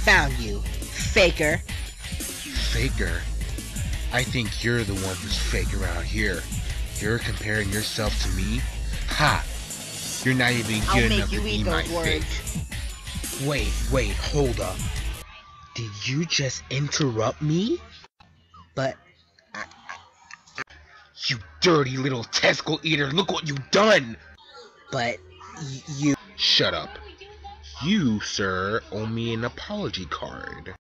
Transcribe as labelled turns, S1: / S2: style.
S1: found you, faker.
S2: Faker? I think you're the one who's fake around here. You're comparing yourself to me? Ha! You're not even good enough to be my fake. Wait, hold up. Did you just interrupt me?
S1: But
S2: you dirty little testicle eater, look what you've done!
S1: But you...
S2: Shut up. You, sir, owe me an apology card.